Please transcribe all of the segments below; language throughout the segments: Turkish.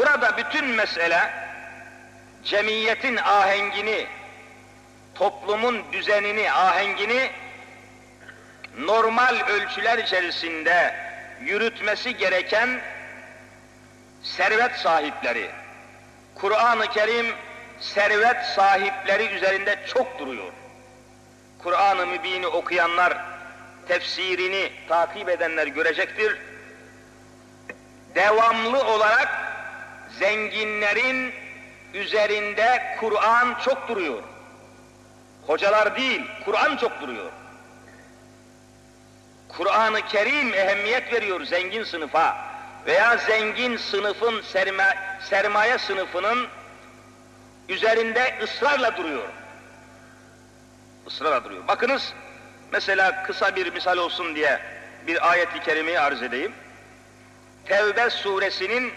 Burada bütün mesele cemiyetin ahengini, toplumun düzenini, ahengini normal ölçüler içerisinde yürütmesi gereken servet sahipleri. Kur'an-ı Kerim servet sahipleri üzerinde çok duruyor. Kur'an-ı Mübin'i okuyanlar, tefsirini takip edenler görecektir. Devamlı olarak zenginlerin üzerinde Kur'an çok duruyor. Hocalar değil, Kur'an çok duruyor. Kur'an-ı Kerim ehemmiyet veriyor zengin sınıfa veya zengin sınıfın, sermaye sınıfının üzerinde ısrarla duruyor. Israrla duruyor. Bakınız, mesela kısa bir misal olsun diye bir ayet-i kerimeyi arz edeyim. Tevbe suresinin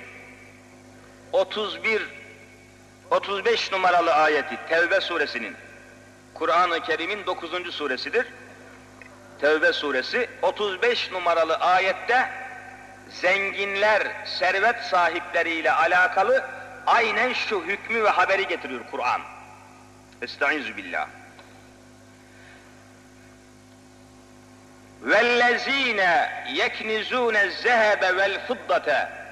35 numaralı ayeti, Tevbe suresinin, Kur'an-ı Kerim'in 9. suresidir. Tevbe suresi 35 numaralı ayette zenginler, servet sahipleriyle alakalı aynen şu hükmü ve haberi getiriyor Kur'an. Estaizu billah. وَالَّذ۪ينَ يَكْنِزُونَ الذَّهَبَ وَالْفِضَّةَ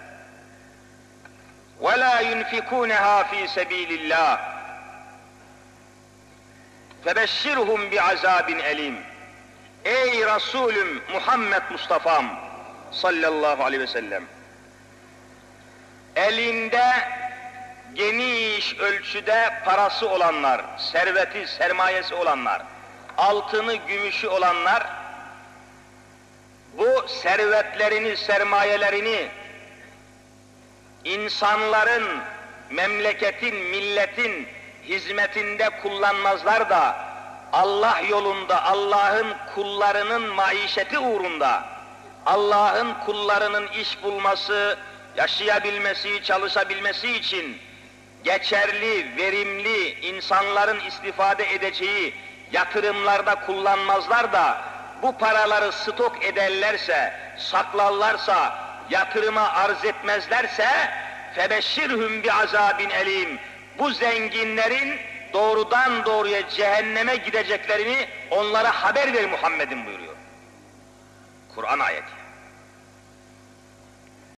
وَلَا يُنْفِقُونَهَا ف۪ي سَب۪يلِ اللّٰهِ فَبَشِّرْهُمْ بِعَذَابٍ اَل۪يمٍ. Ey Resulüm Muhammed Mustafa'm sallallahu aleyhi ve sellem, elinde geniş ölçüde parası olanlar, serveti, sermayesi olanlar, altını, gümüşü olanlar, bu servetlerini, sermayelerini insanların, memleketin, milletin hizmetinde kullanmazlar da Allah yolunda, Allah'ın kullarının maişeti uğrunda, Allah'ın kullarının iş bulması, yaşayabilmesi, çalışabilmesi için geçerli, verimli, insanların istifade edeceği yatırımlarda kullanmazlar da bu paraları stok ederlerse, saklarlarsa, yatırıma arz etmezlerse febeşşirhum bi'azabin elim. Bu zenginlerin doğrudan doğruya cehenneme gideceklerini onlara haber ver Muhammed'in buyuruyor. Kur'an ayeti.